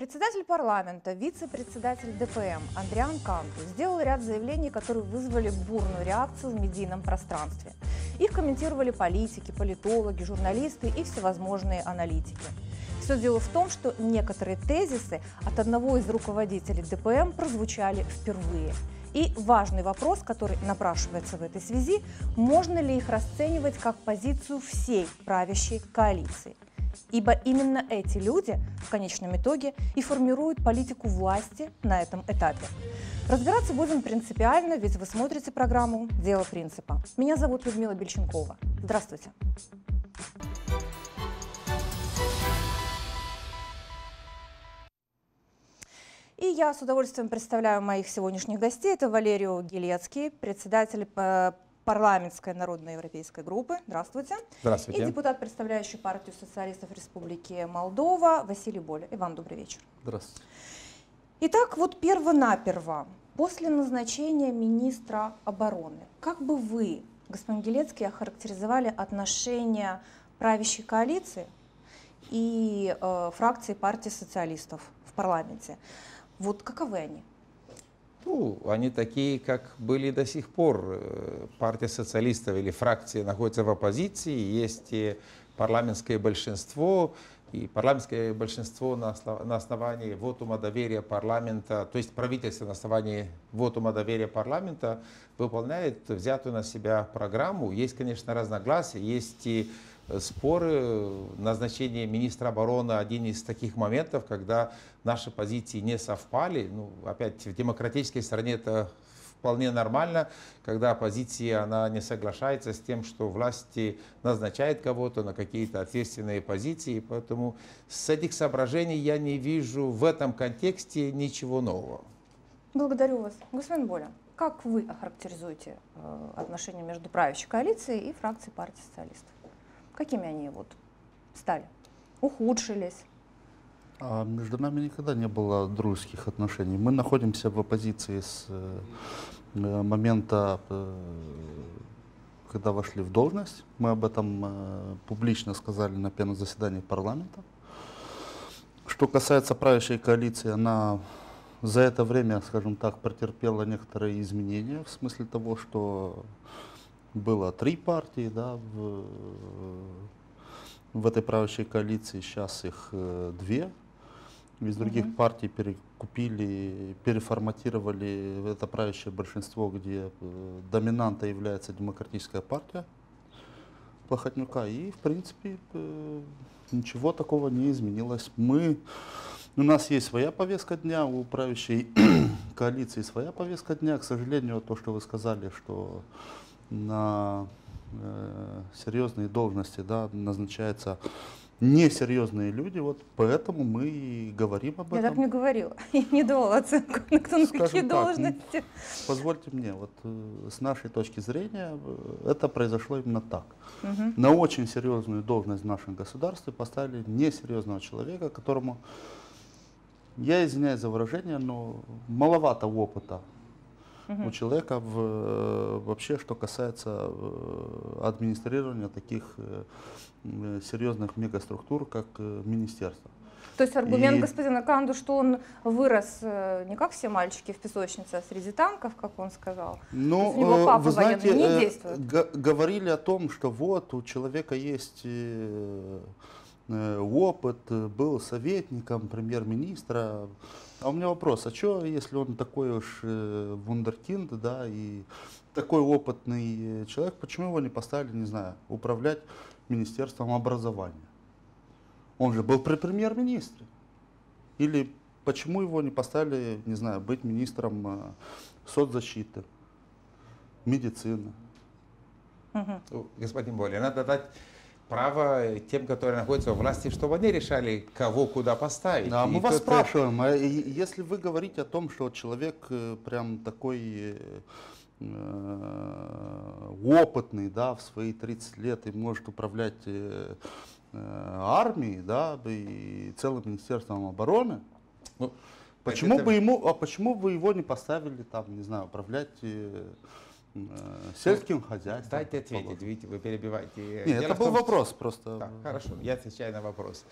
Председатель парламента, вице-председатель ДПМ Андриан Канду сделал ряд заявлений, которые вызвали бурную реакцию в медийном пространстве. Их комментировали политики, политологи, журналисты и всевозможные аналитики. Все дело в том, что некоторые тезисы от одного из руководителей ДПМ прозвучали впервые. И важный вопрос, который напрашивается в этой связи, можно ли их расценивать как позицию всей правящей коалиции? Ибо именно эти люди в конечном итоге и формируют политику власти на этом этапе. Разбираться будем принципиально, ведь вы смотрите программу «Дело принципа». Меня зовут Людмила Бельченкова. Здравствуйте. И я с удовольствием представляю моих сегодняшних гостей. Это Валерий Гелецкий, председатель парламентской народно-европейской группы. Здравствуйте. Здравствуйте. И депутат, представляющий партию социалистов Республики Молдова, Василий Боля. Иван, добрый вечер. Здравствуйте. Итак, вот перво-наперво, после назначения министра обороны, как бы вы, господин Гелецкий, охарактеризовали отношения правящей коалиции и фракции партии социалистов в парламенте? Вот каковы они? Ну, они такие, как были до сих пор. Партия социалистов или фракция находится в оппозиции, есть и парламентское большинство, и парламентское большинство на основании вотума доверия парламента, то есть правительство на основании вотума доверия парламента выполняет взятую на себя программу. Есть, конечно, разногласия, есть и споры. Назначение министра обороны один из таких моментов, когда наши позиции не совпали. Ну, опять, в демократической стране это вполне нормально, когда оппозиция она не соглашается с тем, что власти назначают кого-то на какие-то ответственные позиции. Поэтому с этих соображений я не вижу в этом контексте ничего нового. Благодарю вас. Господин Боля, как вы охарактеризуете отношения между правящей коалицией и фракцией партии социалистов? Какими они вот стали? Ухудшились? Между нами никогда не было дружеских отношений. Мы находимся в оппозиции с момента, когда вошли в должность. Мы об этом публично сказали на первом заседании парламента. Что касается правящей коалиции, она за это время, скажем так, претерпела некоторые изменения, в смысле того, что было 3 партии, да, в этой правящей коалиции, сейчас их 2. Из других партий перекупили, переформатировали это правящее большинство, где доминантой является Демократическая партия Плохотнюка. И, в принципе, ничего такого не изменилось. У нас есть своя повестка дня, у правящей коалиции своя повестка дня. К сожалению, то, что вы сказали, что на серьезные должности, да, назначаются несерьезные люди, вот поэтому мы и говорим об этом. Я так не говорила, я не давала оценку, кто на какие должности. Позвольте мне, вот с нашей точки зрения, это произошло именно так. На очень серьезную должность в нашем государстве поставили несерьезного человека, которому, я извиняюсь за выражение, но маловато опыта у человека вообще, что касается администрирования таких серьезных мегаструктур, как министерство. То есть аргумент господина Канду, что он вырос не как все мальчики в песочнице, а среди танков, как он сказал. Ну, у него папа вы знаете, военный, не действует. Говорили о том, что вот у человека есть опыт, был советником премьер-министра. А у меня вопрос, а что, если он такой уж вундеркинд, да, и такой опытный человек, почему его не поставили, не знаю, управлять Министерством образования? Он же был при премьер-министре. Или почему его не поставили, не знаю, быть министром соцзащиты, медицины? Господин Боля, надо дать право тем, которые находятся в власти, чтобы они решали, кого куда поставить. Да, мы вас спрашиваем, если вы говорите о том, что человек прям такой опытный, да, в свои 30 лет и может управлять армией, да, и целым Министерством обороны, ну, почему бы его не поставили там, не знаю, управлять сельским хозяйством? Дайте ответить, видите, вы перебиваете. Нет, это был вопрос просто. Так, хорошо, я отвечаю на вопрос.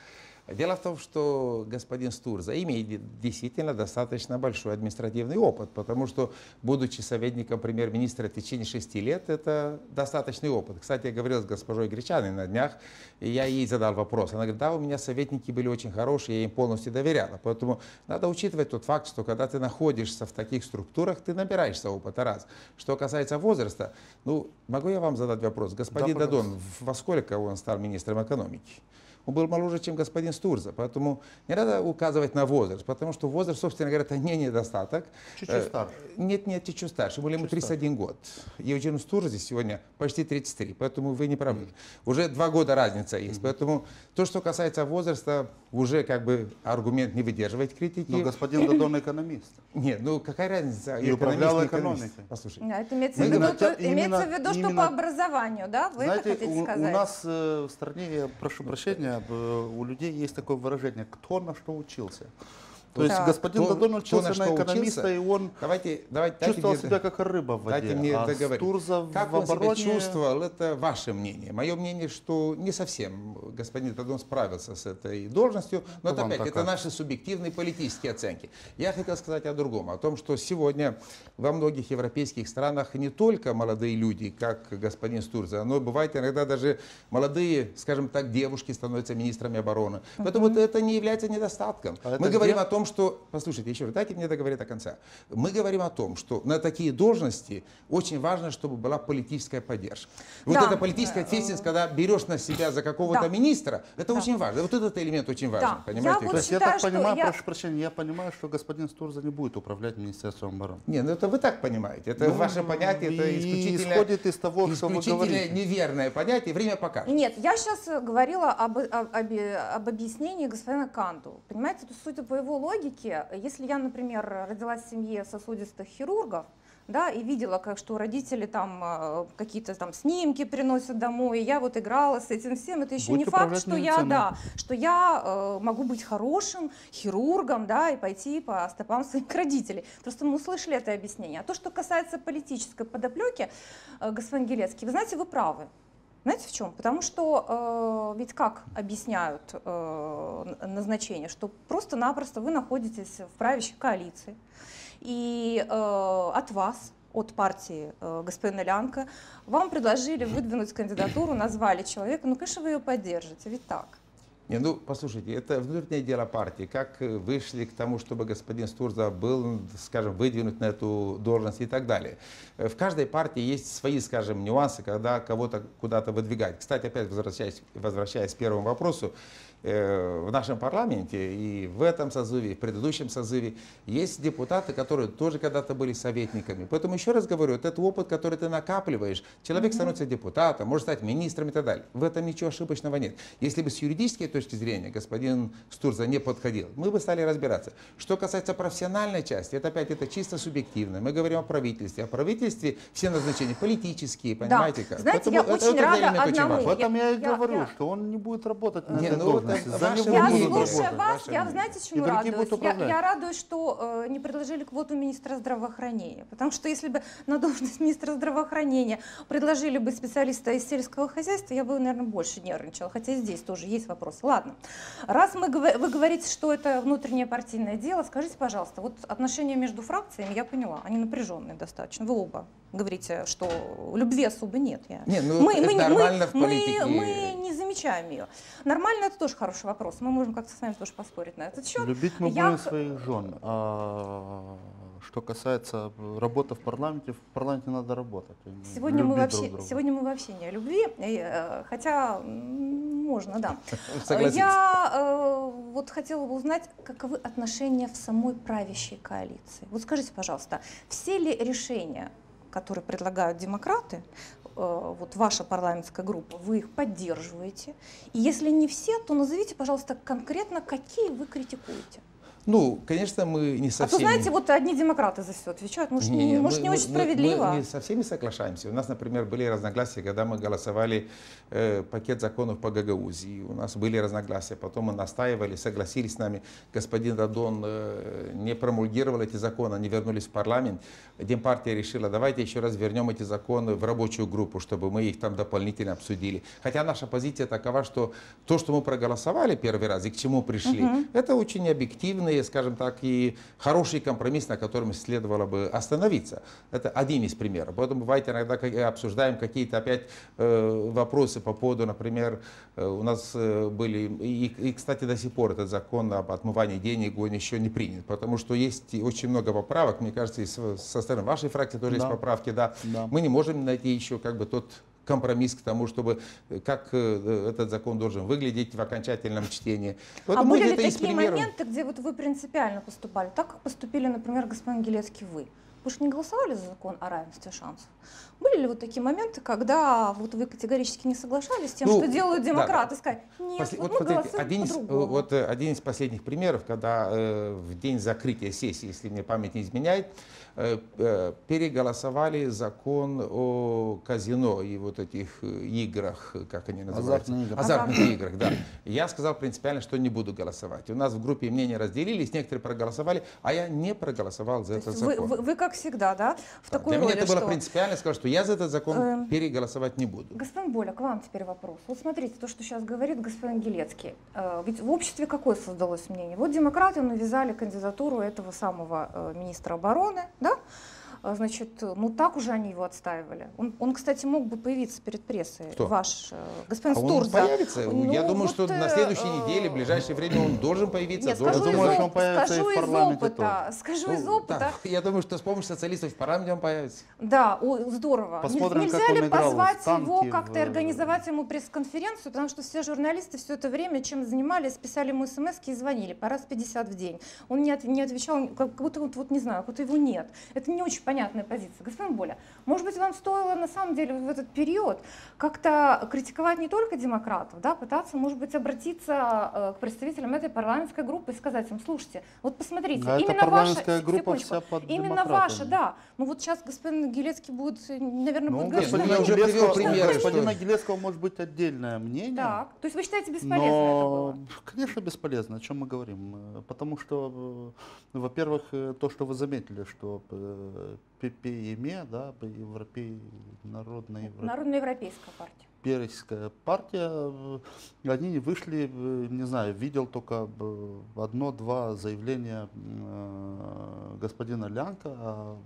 Дело в том, что господин Стурза имеет действительно достаточно большой административный опыт, потому что, будучи советником премьер-министра в течение 6 лет, это достаточный опыт. Кстати, я говорил с госпожой Гречаной на днях, и я ей задал вопрос. Она говорит, да, у меня советники были очень хорошие, я им полностью доверяла. Поэтому надо учитывать тот факт, что когда ты находишься в таких структурах, ты набираешься опыта, раз. Что касается возраста, ну, могу я вам задать вопрос? Господин Дадон, во сколько он стал министром экономики? Он был моложе, чем господин Стурза, поэтому не надо указывать на возраст, потому что возраст, собственно говоря, это не недостаток. Чуть-чуть старше. Нет, чуть-чуть старше, ему 31 год. Евгену Стурзе сегодня почти 33, поэтому вы не правы. Уже 2 года разница есть, поэтому то, что касается возраста, уже как бы аргумент не выдерживает критики. Но господин Дадон экономист. Нет, ну какая разница? И управлял экономикой. Послушайте. Да, это имеется в виду, что по образованию, да? Вы это хотите сказать? У нас в стране, я прошу прощения, у людей есть такое выражение, кто на что учился. То есть господин Дадон учился на экономиста, и он чувствовал себя как рыба в воде. Дайте мне договорить. Стурза как в он обороне... себя чувствовал, это ваше мнение. Мое мнение, что не совсем господин Дадон справился с этой должностью, но это опять, это наши субъективные политические оценки. Я хотел сказать о другом, о том, что сегодня во многих европейских странах не только молодые люди, как господин Стурза, но бывает иногда даже молодые, скажем так, девушки становятся министрами обороны. Поэтому это не является недостатком. Мы говорим о том, что, послушайте, еще раз, дайте мне договорить до конца. Мы говорим о том, что на такие должности очень важно, чтобы была политическая поддержка. Вот эта политическая ответственность, когда берешь на себя за какого-то министра, это очень важно. Вот этот элемент очень важен. Понимаете? То есть я так понимаю, прошу прощения, я понимаю, что господин Стурза не будет управлять Министерством обороны. Нет, ну это вы так понимаете. Это ваше понятие, это исключительно, исходит из того, что вы говорите. Неверное понятие, время покажет. Нет, я сейчас говорила об объяснении господина Канту. Понимаете, судя по его логике, если я, например, родилась в семье сосудистых хирургов, да, и видела, что родители там какие-то там снимки приносят домой, и я вот играла с этим всем, это еще не факт, что я могу быть хорошим хирургом, да, и пойти по стопам своих родителей. Просто мы услышали это объяснение. А то, что касается политической подоплеки, господин Гелецкий, вы знаете, вы правы. Знаете в чем? Потому что ведь как объясняют назначение, что просто-напросто вы находитесь в правящей коалиции, и от вас, от партии господина Лянка, вам предложили выдвинуть кандидатуру, назвали человека, ну, конечно, вы ее поддержите, ведь так. Не, ну, послушайте, это внутреннее дело партии. Как вышли к тому, чтобы господин Стурза был, скажем, выдвинут на эту должность и так далее. В каждой партии есть свои, скажем, нюансы, когда кого-то куда-то выдвигать. Кстати, опять возвращаясь к первому вопросу, в нашем парламенте и в этом созыве, и в предыдущем созыве есть депутаты, которые тоже когда-то были советниками. Поэтому еще раз говорю, это опыт, который ты накапливаешь. Человек становится депутатом, может стать министром и так далее. В этом ничего ошибочного нет. Если бы с юридической точки зрения господин Стурза не подходил, мы бы стали разбираться. Что касается профессиональной части, это опять это чисто субъективно. Мы говорим о правительстве. О правительстве все назначения политические, понимаете как? Знаете, я очень рада одному. В этом я и говорю, что он не будет работать на этой должности. Я слушаю вас, я, знаете, чему радуюсь? Я радуюсь, что не предложили квоту министра здравоохранения. Потому что если бы на должность министра здравоохранения предложили бы специалиста из сельского хозяйства, я бы, наверное, больше нервничала. Хотя и здесь тоже есть вопросы. Ладно. Раз вы говорите, что это внутреннее партийное дело, скажите, пожалуйста, вот отношения между фракциями, я поняла, они напряженные достаточно. Вы оба говорите, что любви особо нет. Мы не замечаем ее. Нормально, это тоже хороший вопрос. Мы можем как-то с вами тоже поспорить на этот счет. Любить мы будем своих жен. А что касается работы в парламенте надо работать. Сегодня мы вообще не о любви, хотя можно, да. Я вот хотела бы узнать, каковы отношения в самой правящей коалиции. Вот скажите, пожалуйста, все ли решения, которые предлагают демократы, вот ваша парламентская группа, вы их поддерживаете? И если не все, то назовите, пожалуйста, конкретно, какие вы критикуете. Ну, конечно, мы не со А то, всеми... знаете, вот одни демократы за все отвечают. Может, не очень справедливо. Мы со всеми соглашаемся. У нас, например, были разногласия, когда мы голосовали пакет законов по Гагаузии. У нас были разногласия. Потом мы настаивали, согласились с нами. Господин Дадон не промульгировал эти законы, они вернулись в парламент. Демпартия решила, давайте еще раз вернем эти законы в рабочую группу, чтобы мы их там дополнительно обсудили. Хотя наша позиция такова, что то, что мы проголосовали первый раз и к чему пришли, это очень объективный, скажем так, и хороший компромисс, на котором следовало бы остановиться. Это один из примеров. Поэтому бывает иногда обсуждаем какие-то опять вопросы по поводу, например, у нас были, и, кстати, до сих пор этот закон об отмывании денег, он еще не принят, потому что есть очень много поправок, мне кажется, и со стороны вашей фракции тоже есть поправки, да. Мы не можем найти еще как бы тот компромисс к тому, чтобы как этот закон должен выглядеть в окончательном чтении. А были ли такие моменты, где вот вы принципиально поступали, так как поступили, например, господин Гилецкий, вы? Вы же не голосовали за закон о равенстве шансов. Были ли вот такие моменты, когда вот вы категорически не соглашались с тем, что делают демократы, сказать, нет, мы голосуем по-другому? Вот один из последних примеров, когда в день закрытия сессии, если мне память не изменяет, переголосовали закон о казино и вот этих играх, как они называются? Азартных играх, да. Я сказал принципиально, что не буду голосовать. У нас в группе мнения разделились, некоторые проголосовали, а я не проголосовал за этот закон. Вы как всегда, да, в такой роли, для меня это было принципиально, сказал, что я за этот закон переголосовать не буду. Господин Боля, к вам теперь вопрос. Вот смотрите, то, что сейчас говорит господин Гилецкий. Ведь в обществе какое создалось мнение? Вот демократы навязали кандидатуру этого самого министра обороны, да? Значит, ну так уже они его отстаивали. Он, кстати, мог бы появиться перед прессой. Кто? Ваш господин Стурза. Он появится. Я думаю, что на следующей неделе, в ближайшее время он должен появиться. Нет, должен. Скажу из опыта. Да, я думаю, что с помощью социалистов в парламенте он появится. Да, здорово. Посмотрим, нельзя ли позвать его, как-то в... организовать ему пресс-конференцию, потому что все журналисты все это время чем занимались, писали ему смс-ки и звонили по раз 50 в день. Он не отвечал, как будто вот не знаю, как будто его нет. Это не очень понятная позиция. Господин Боля, может быть, вам стоило на самом деле в этот период как-то критиковать не только демократов, да, пытаться, может быть, обратиться к представителям этой парламентской группы и сказать им, слушайте, вот посмотрите, именно ваша группа вся под именно ваша, да. Ну вот сейчас господин Гилецкий будет, наверное, будет говорить, что я уже привел примеры. Господина Гилецкого может быть отдельное мнение. Так, то есть вы считаете, бесполезно это было? Конечно, бесполезно. О чем мы говорим? Потому что, во-первых, то, что вы заметили, что ППЕМЕ, да, Народно-европейская партия. Европейская партия, они вышли, не знаю, видел только одно-два заявления господина Лянка, а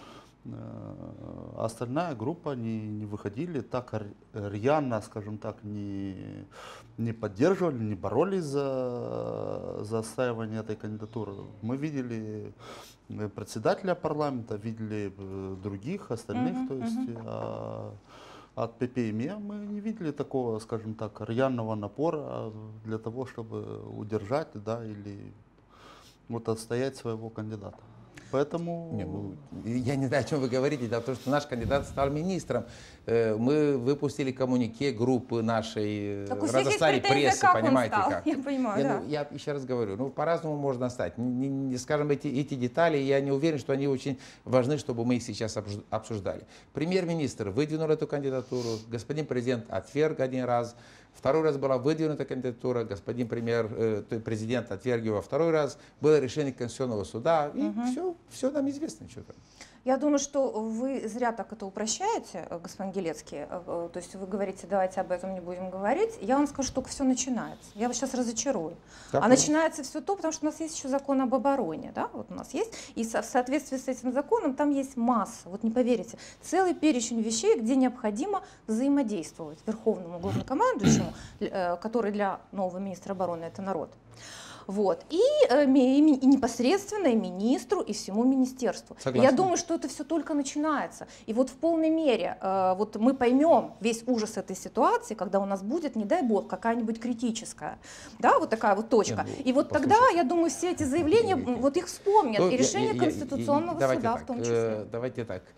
остальная группа не выходили так рьяно, скажем так, не поддерживали, не боролись за отстаивание этой кандидатуры. Мы видели председателя парламента, видели других, остальных, то есть от ППМЕ мы не видели такого, скажем так, рьяного напора для того, чтобы удержать, да, или вот отстоять своего кандидата. Поэтому... Я не знаю, о чем вы говорите, дело в том, что наш кандидат стал министром. Мы выпустили коммунике группы нашей, разослали прессы, понимаете как. Я понимаю, да. Я еще раз говорю, по-разному можно стать. Скажем, эти детали, я не уверен, что они очень важны, чтобы мы их сейчас обсуждали. Премьер-министр выдвинул эту кандидатуру, господин президент отверг один раз. Второй раз была выдвинута кандидатура, господин президент отверг его второй раз, было решение Конституционного суда, и все нам известно что-то. Я думаю, что вы зря так это упрощаете, господин Гилецкий. То есть вы говорите, давайте об этом не будем говорить. Я вам скажу, только все начинается. Я вас сейчас разочарую. Начинается все то, потому что у нас есть еще закон об обороне. Да? Вот у нас есть. И в соответствии с этим законом там есть масса, вот не поверите, целый перечень вещей, где необходимо взаимодействовать Верховному главнокомандующему, который для нового министра обороны это народ. Вот. И непосредственно и министру, и всему министерству. Я думаю, что это все только начинается. И вот в полной мере вот мы поймем весь ужас этой ситуации, когда у нас будет, не дай бог, какая-нибудь критическая, да, вот такая вот точка. И вот тогда, я думаю, все эти заявления, вот их вспомнят, и решение Конституционного суда в том числе. Давайте так.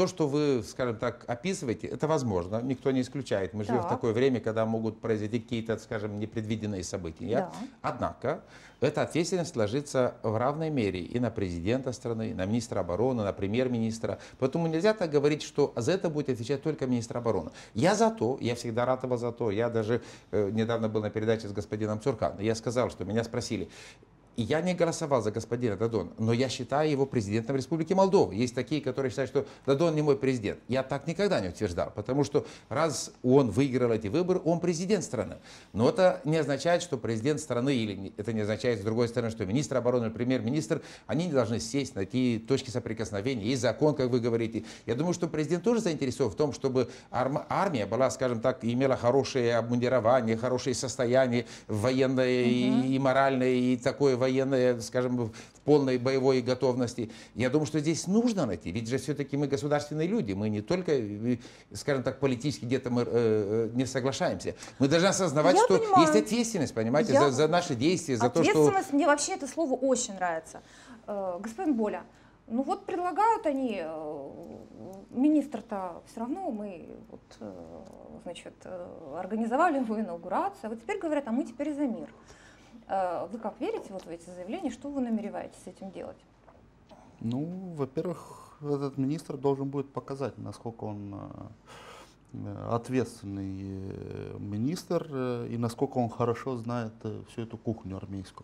То, что вы, скажем так, описываете, это возможно, никто не исключает. Мы живем в такое время, когда могут произойти какие-то, скажем, непредвиденные события. Да. Однако, эта ответственность ложится в равной мере и на президента страны, и на министра обороны, на премьер-министра. Поэтому нельзя так говорить, что за это будет отвечать только министр обороны. Я за то, я всегда ратовал за то. Я даже недавно был на передаче с господином Цурканом. Я сказал, что меня спросили. И я не голосовал за господина Додона, но я считаю его президентом Республики Молдова. Есть такие, которые считают, что Додон не мой президент. Я так никогда не утверждал, потому что раз он выиграл эти выборы, он президент страны. Но это не означает, что президент страны, или это не означает, с другой стороны, что министр обороны или премьер-министр, они не должны сесть, найти точки соприкосновения. Есть закон, как вы говорите. Я думаю, что президент тоже заинтересован в том, чтобы армия была, скажем так, имела хорошее обмундирование, хорошее состояние военное и моральное, и такое военное, скажем, в полной боевой готовности. Я думаю, что здесь нужно найти, ведь же все-таки мы государственные люди, мы не только, скажем так, политически где-то мы не соглашаемся. Мы должны осознавать, что есть ответственность, понимаете, за наши действия, за то, что... Ответственность, мне вообще это слово очень нравится. Господин Боля, ну вот предлагают они, министр-то все равно, мы вот, значит, организовали его инаугурацию, а вот теперь говорят, а мы теперь за мир. Вы как верите вот в эти заявления, что вы намереваетесь с этим делать? Ну, во-первых, этот министр должен будет показать, насколько он ответственный министр и насколько он хорошо знает всю эту кухню армейскую.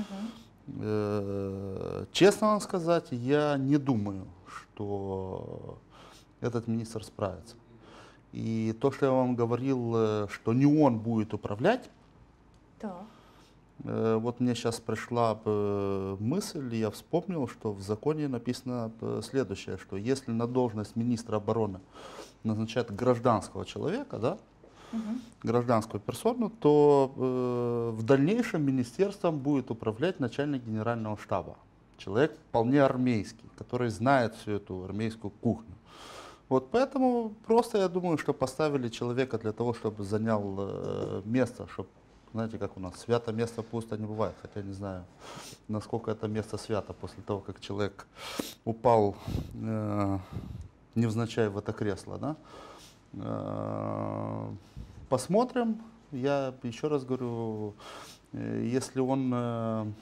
Честно вам сказать, я не думаю, что этот министр справится. И то, что я вам говорил, что не он будет управлять, да. Вот мне сейчас пришла мысль, я вспомнил, что в законе написано следующее, что если на должность министра обороны назначают гражданского человека, да, гражданскую персону, то в дальнейшем министерством будет управлять начальник генерального штаба. Человек вполне армейский, который знает всю эту армейскую кухню. Вот поэтому просто я думаю, что поставили человека для того, чтобы занял место, чтобы, знаете, как у нас, свято место пусто не бывает, хотя не знаю, насколько это место свято после того, как человек упал невзначай в это кресло, да. Посмотрим, я еще раз говорю, если он,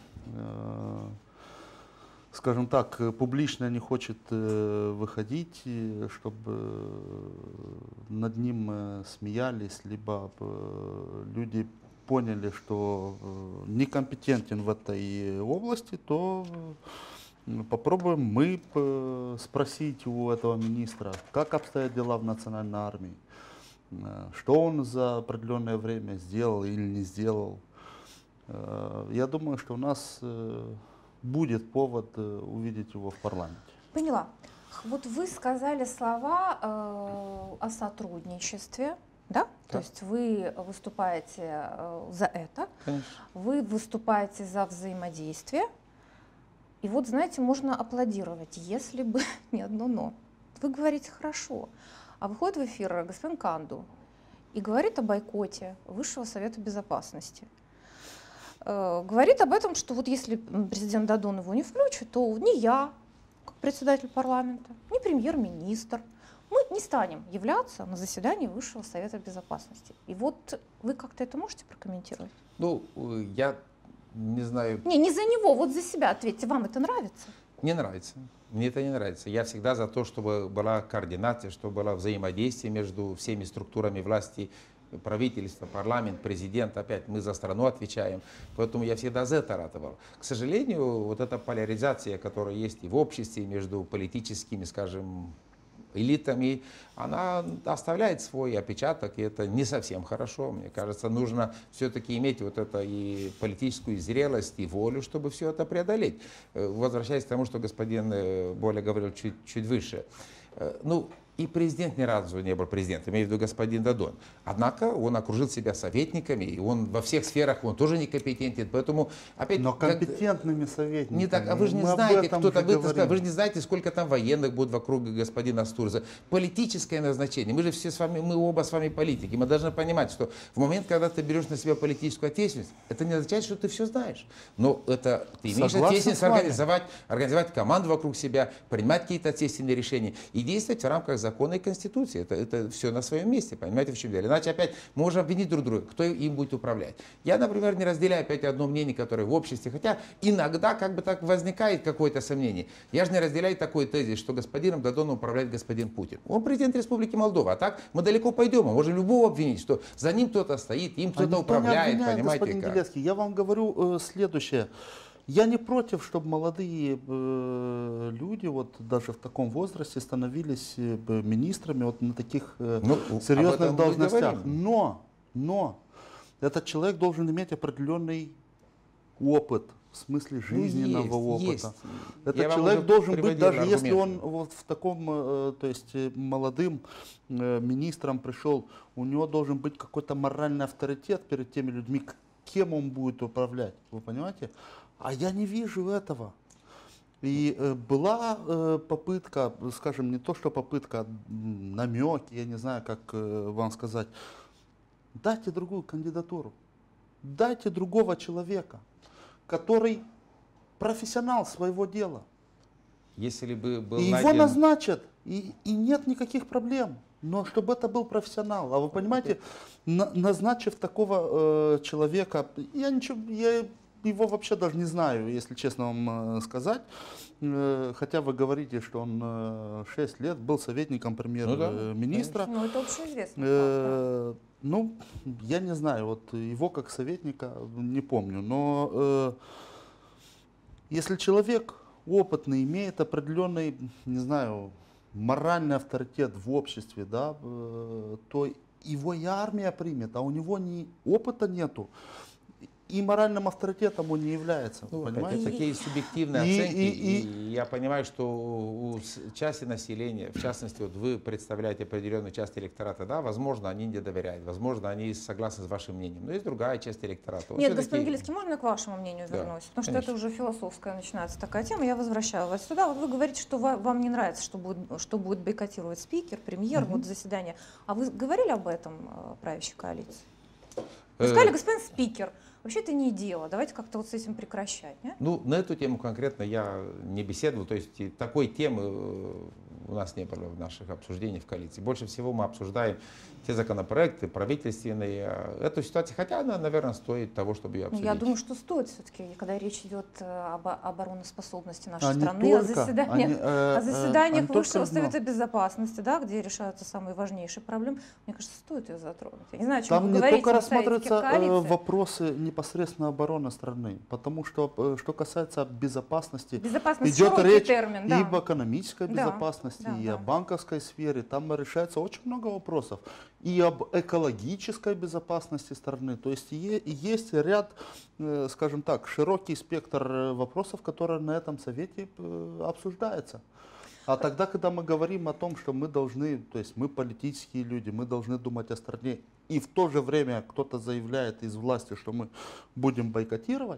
скажем так, публично не хочет выходить, чтобы над ним смеялись, либо люди поняли, что некомпетентен в этой области, то попробуем мы спросить у этого министра, как обстоят дела в национальной армии, что он за определенное время сделал или не сделал. Я думаю, что у нас будет повод увидеть его в парламенте. Поняла. Вот вы сказали слова о сотрудничестве. Да? То есть вы выступаете за это, Конечно. вы выступаете за взаимодействие. И вот, знаете, можно аплодировать, если бы не одно «но». Вы говорите хорошо, а выходит в эфир господин Канду и говорит о бойкоте Высшего Совета Безопасности. Говорит об этом, что вот если президент Додон его не включит, то ни я, как председатель парламента, ни премьер-министр, мы не станем являться на заседании Высшего Совета Безопасности. И вот вы как-то это можете прокомментировать? Ну, я не знаю. Не за него, вот за себя ответьте. Вам это нравится? Не нравится. Мне это не нравится. Я всегда за то, чтобы была координация, чтобы было взаимодействие между всеми структурами власти, правительство, парламент, президент. Опять мы за страну отвечаем. Поэтому я всегда за это ратовал. К сожалению, вот эта поляризация, которая есть и в обществе, между политическими, скажем, элитами, она оставляет свой отпечаток, и это не совсем хорошо. Мне кажется, нужно все-таки иметь вот это и политическую зрелость, и волю, чтобы все это преодолеть. Возвращаясь к тому, что господин Боля говорил чуть выше. Ну, И президент ни разу не был президентом, имею в виду господин Дадон. Однако он окружил себя советниками, и он во всех сферах он тоже некомпетентен. Поэтому опять... Но компетентными советниками. Не так, а вы же не знаете, кто там, вы же не знаете, сколько там военных будет вокруг господина Стурза. Политическое назначение. Мы же все с вами, мы оба с вами политики. Мы должны понимать, что в момент, когда ты берешь на себя политическую ответственность, это не означает, что ты все знаешь. Но это ты имеешь ответственность организовать команду вокруг себя, принимать какие-то ответственные решения и действовать в рамках закона и конституции. Это все на своем месте, понимаете, в чем дело. Иначе опять мы можем обвинить друг друга, кто им будет управлять. Я, например, не разделяю опять одно мнение, которое в обществе, хотя иногда как бы так возникает какое-то сомнение. Я же не разделяю такой тезис, что господином Дадоном управляет господин Путин. Он президент Республики Молдова, а так мы далеко пойдем, мы можем любого обвинить, что за ним кто-то стоит, им кто-то управляет, понимаете господин как. Делецкий, я вам говорю следующее. Я не против, чтобы молодые люди, вот даже в таком возрасте, становились министрами вот на таких серьезных должностях. Но этот человек должен иметь определенный опыт, в смысле жизненного опыта. Этот человек должен быть, даже если он вот в таком, то есть молодым министром пришел, у него должен быть какой-то моральный авторитет перед теми людьми, кем он будет управлять. Вы понимаете? А я не вижу этого. И была попытка, скажем, не то что попытка, намеки, я не знаю, как вам сказать, дайте другую кандидатуру, дайте другого человека, который профессионал своего дела. Если бы был и его назначат, и нет никаких проблем. Но чтобы это был профессионал. А вы понимаете, назначив такого человека, я его вообще даже не знаю, если честно вам сказать. Хотя вы говорите, что он 6 лет был советником премьер-министра. Ну, это общеизвестно. Ну, я не знаю, вот его как советника не помню. Но если человек опытный, имеет определенный, не знаю, моральный авторитет в обществе, да, то его и армия примет, а у него опыта нету. И моральным авторитетом он не является. Это такие субъективные оценки. И я понимаю, что у части населения, в частности, вот вы представляете определенную часть электората, да, возможно, они не доверяют, возможно, они согласны с вашим мнением. Но есть другая часть электората. Нет, господин Делецкий, можно я к вашему мнению вернусь? Потому что это уже философская начинается такая тема. Я возвращаю вас сюда. Вот вы говорите, что вам не нравится, что будет бойкотировать спикер, премьер, вот заседание. А вы говорили об этом правящей коалиции? Вы сказали, господин спикер, вообще это не дело, давайте как-то вот с этим прекращать. Нет? Ну, на эту тему конкретно я не беседовал, то есть такой темы у нас не было в наших обсуждениях в коалиции. Больше всего мы обсуждаем те законопроекты правительственные, эту ситуацию, хотя она, наверное, стоит того, чтобы ее обсудить. Я думаю, что стоит все-таки, когда речь идет об обороноспособности нашей страны, о заседаниях Высшего Совета Безопасности, да, где решаются самые важнейшие проблемы, мне кажется, стоит ее затронуть. Я не знаю, о чем там вы не говорите, только рассматриваются вопросы непосредственно обороны страны, потому что, что касается безопасности, идет речь термин, и об экономической безопасности, и о банковской сфере, там решается очень много вопросов. И об экологической безопасности страны. То есть есть ряд, скажем так, широкий спектр вопросов, которые на этом совете обсуждаются. А тогда, когда мы говорим о том, что мы должны, то есть мы политические люди, мы должны думать о стране, и в то же время кто-то заявляет из власти, что мы будем бойкотировать,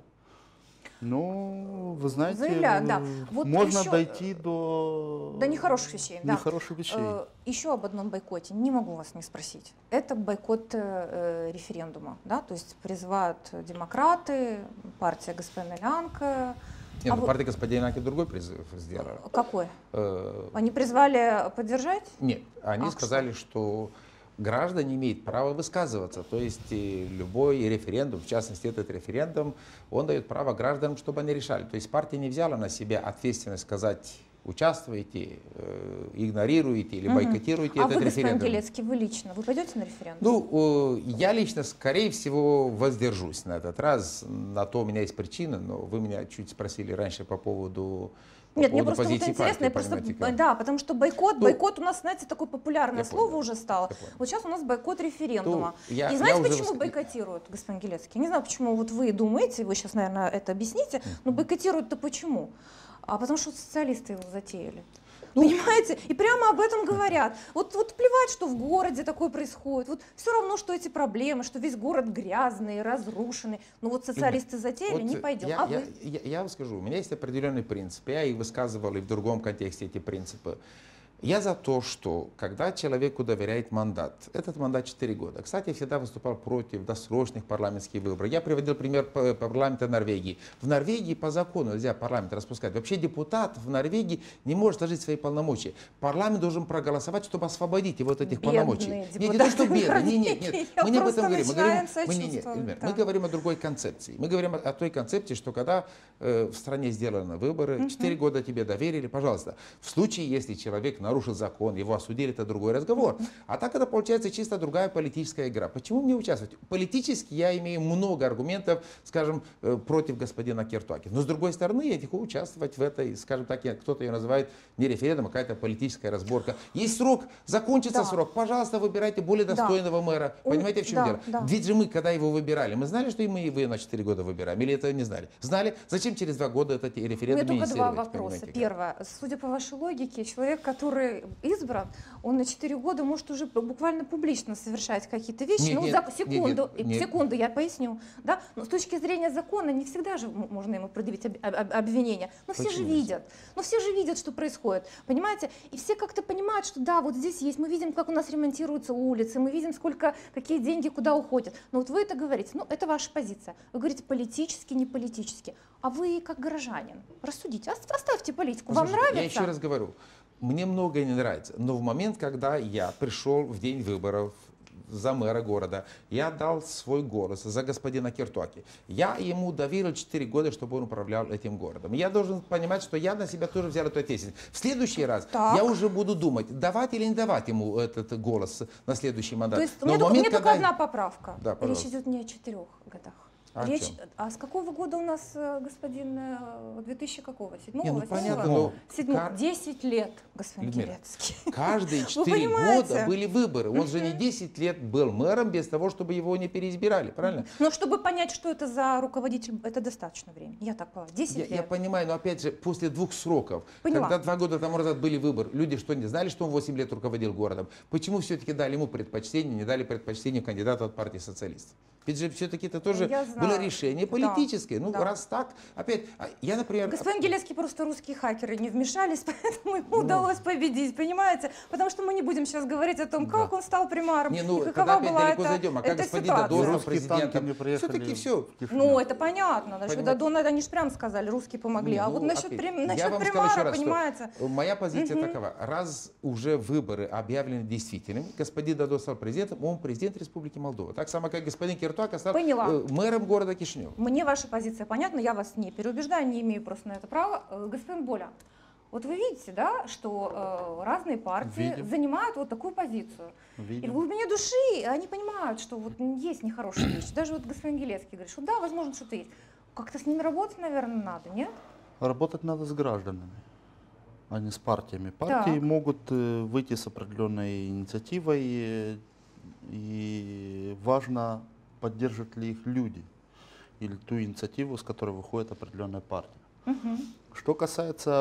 ну, вы знаете, вот можно дойти до нехороших вещей. Нехороших вещей. Еще об одном бойкоте не могу вас не спросить. Это бойкот референдума. Да? То есть призывают демократы, партия господина Лянка. Нет, партия господина Лянка другой призыв сделала. Какой? Они призвали поддержать? Нет, они сказали, что граждане имеют право высказываться, то есть любой референдум, в частности этот референдум, он дает право гражданам, чтобы они решали. То есть партия не взяла на себя ответственность сказать, участвуйте, игнорируете или бойкотируете этот референдум. А вы, господин Делецкий, вы лично, вы пойдете на референдум? Ну, я лично, скорее всего, воздержусь на этот раз, на то у меня есть причина, но вы меня чуть спросили раньше по поводу... Нет, мне просто вот интересно, да, потому что бойкот у нас, знаете, такое популярное слово уже стало. Вот сейчас у нас бойкот референдума. И знаете, почему бойкотируют, господин Делецкий? Я не знаю, почему вот вы думаете, вы сейчас, наверное, это объясните, но бойкотируют-то почему? А потому что социалисты его затеяли. Понимаете? И прямо об этом говорят. Вот плевать, что в городе такое происходит. Вот все равно, что эти проблемы, что весь город грязный, разрушенный. Но вот социалисты затеяли, не пойдем. Я вам скажу, у меня есть определенный принцип. Я их высказывал и в другом контексте эти принципы. Я за то, что когда человеку доверяет мандат, этот мандат 4 года. Кстати, я всегда выступал против досрочных парламентских выборов. Я приводил пример парламента Норвегии. В Норвегии по закону нельзя парламент распускать. Вообще депутат в Норвегии не может сложить свои полномочия. Парламент должен проголосовать, чтобы освободить его от этих полномочий. Нет, не то, что бедный. Нет. Мы не об этом говорим. Мы говорим о другой концепции. Мы говорим о той концепции, что когда в стране сделаны выборы, 4 года тебе доверили, пожалуйста. В случае, если человек нарушил закон, его осудили, это другой разговор. А так это получается чисто другая политическая игра. Почему мне участвовать? Политически я имею много аргументов, скажем, против господина Кертуаки. Но с другой стороны, я хочу участвовать в этой, скажем так, кто-то ее называет не референдум, а какая-то политическая разборка. Есть срок, закончится срок, пожалуйста, выбирайте более достойного мэра. Понимаете, в чем дело? Ведь же мы, когда его выбирали, мы знали, что и мы его на 4 года выбираем? Или это не знали? Знали? Зачем через 2 года этот референдум инициировать? У меня только 2 вопроса. Понимаете, первое. Судя по вашей логике, человек, который избран, он на 4 года может уже буквально публично совершать какие-то вещи. Секунду, я поясню. Да? Но с точки зрения закона не всегда же можно ему предъявить обвинение. Но все же видят. Что происходит. Понимаете? И все как-то понимают, что да, вот здесь есть. Мы видим, как у нас ремонтируются улицы, мы видим, какие деньги куда уходят. Но вот вы это говорите. Ну, это ваша позиция. Вы говорите политически, не политически. А вы как горожанин рассудите. Оставьте политику. Вам нравится? Я еще раз говорю. Мне многое не нравится, но в момент, когда я пришел в день выборов за мэра города, я дал свой голос за господина Кертуаки. Я ему доверил 4 года, чтобы он управлял этим городом. Я должен понимать, что я на себя тоже взял эту ответственность. В следующий раз я уже буду думать, давать или не давать ему этот голос на следующий мандат. То есть у меня только одна поправка. Да, речь идет не о 4 годах. А с какого года у нас господин 2007-го? 10 лет, господин Гелецкий. Каждые 4 года были выборы. Он же не 10 лет был мэром без того, чтобы его не переизбирали, правильно? Но чтобы понять, что это за руководитель, это достаточно времени. Я так поняла. 10 лет. Я понимаю, но опять же, после 2 сроков, когда 2 года тому назад были выборы, люди что, не знали, что он 8 лет руководил городом? Почему все-таки дали ему предпочтение, не дали предпочтение кандидату от партии социалистов? Ведь же все-таки это тоже было решение политическое. Раз так, опять, я, например... Господин Гелецкий, просто русские хакеры не вмешались, поэтому ему удалось победить, понимаете? Потому что мы не будем сейчас говорить о том, как он стал примаром, и какова была эта ситуация. Как господин Дадон президентом, все-таки все. Ну, это понятно. Насчет Дадона, они же прямо сказали, русские помогли. А вот насчет примара, понимаете? Моя позиция такова. Раз уже выборы объявлены действительными, господин Дадон стал президентом, он президент Республики Молдова. Так само, как господин Кертуака стал мэром города Кишинев. Мне ваша позиция понятна, я вас не переубеждаю, не имею просто на это права. Господин Боля, вот вы видите, да, что разные партии занимают вот такую позицию. И в глубине души они понимают, что вот есть нехорошие вещи. Даже вот господин Гелецкий говорит, что да, возможно, что-то есть. Как-то с ними работать, наверное, надо, нет? Работать надо с гражданами, а не с партиями. Партии могут выйти с определенной инициативой, и важно, поддержат ли их люди или ту инициативу, с которой выходит определенная партия. Что касается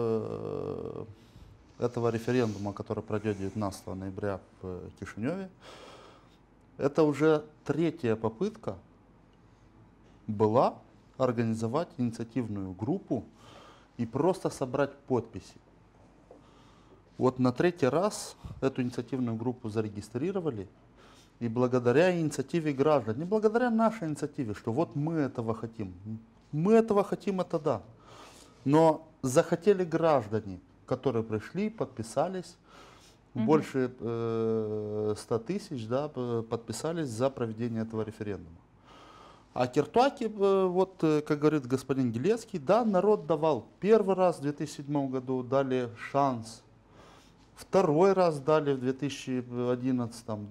этого референдума, который пройдет 19 ноября в Кишиневе, это уже 3-я попытка была организовать инициативную группу и просто собрать подписи. Вот на 3-й раз эту инициативную группу зарегистрировали, и благодаря инициативе граждан, не благодаря нашей инициативе, что вот мы этого хотим. Мы этого хотим, это да. Но захотели граждане, которые пришли, подписались, больше 100 тысяч подписались за проведение этого референдума. А Кертуаки, вот как говорит господин Гелецкий, да, народ давал. 1-й раз в 2007 году дали шанс. 2-й раз дали в 2011, в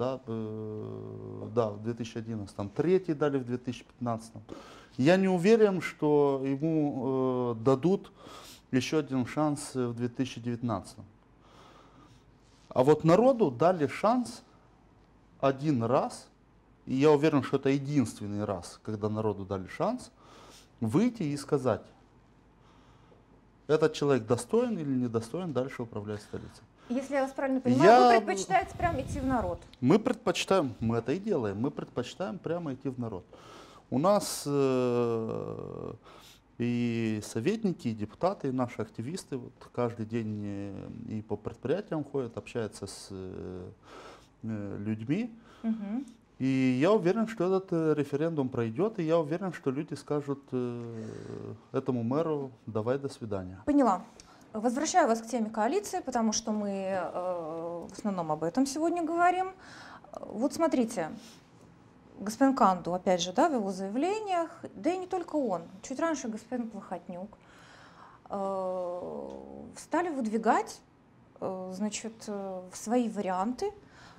2011, 3-й дали в 2015. Я не уверен, что ему дадут еще один шанс в 2019. А вот народу дали шанс 1 раз, и я уверен, что это единственный раз, когда народу дали шанс выйти и сказать: этот человек достоин или недостоин дальше управлять столицей. Если я вас правильно понимаю, вы предпочитаете прям идти в народ? Мы предпочитаем, мы это и делаем, мы предпочитаем прямо идти в народ. У нас и советники, и депутаты, и наши активисты вот, каждый день и по предприятиям ходят, общаются с людьми. Угу. И я уверен, что этот референдум пройдет, и я уверен, что люди скажут этому мэру «давай, до свидания». Поняла. Возвращаю вас к теме коалиции, потому что мы в основном об этом сегодня говорим. Вот смотрите, господин Канду, опять же, да, в его заявлениях, да и не только он, чуть раньше господин Плохотнюк, стали выдвигать, значит, свои варианты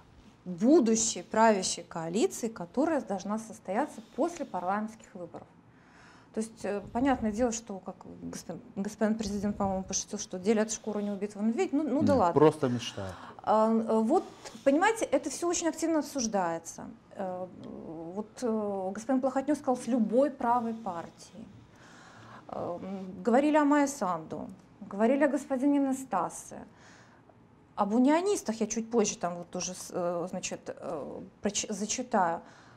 будущей правящей коалиции, которая должна состояться после парламентских выборов. То есть, понятное дело, что, как господин президент, по-моему, пошутил, что делят шкуру неубитого медведя, ну да ладно. Просто мечта. Вот, понимаете, это все очень активно обсуждается. Вот господин Плохотнюк сказал, с любой правой партии. Говорили о Майе Санду, говорили о господине Настасе. Об унионистах я чуть позже там вот тоже, значит, зачитаю.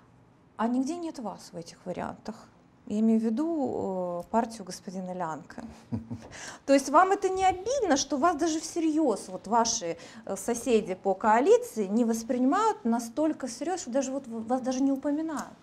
А нигде нет вас в этих вариантах. Я имею в виду партию господина Лянка. То есть вам это не обидно, что вас даже всерьез вот ваши соседи по коалиции не воспринимают настолько всерьез, что даже вот вас даже не упоминают?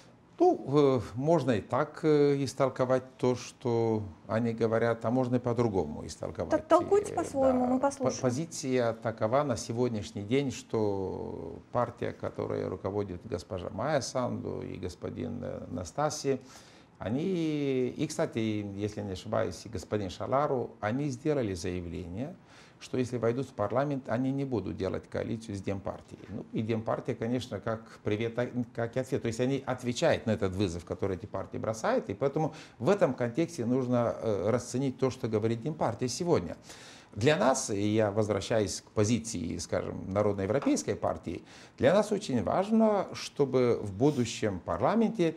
Ну, можно и так истолковать то, что они говорят, а можно и по-другому истолковать. Так толкуйте по-своему, мы послушаем. Позиция такова на сегодняшний день, что партия, которой руководит госпожа Майя Санду и господин Настаси, они, и, кстати, если не ошибаюсь, и господин Шалару, они сделали заявление, что если войдут в парламент, они не будут делать коалицию с Демпартией. Ну, и Демпартия, конечно, как привет, как и ответ. То есть они отвечают на этот вызов, который эти партии бросают, и поэтому в этом контексте нужно расценить то, что говорит Демпартия сегодня. Для нас, и я возвращаюсь к позиции, скажем, Народно-европейской партии, для нас очень важно, чтобы в будущем парламенте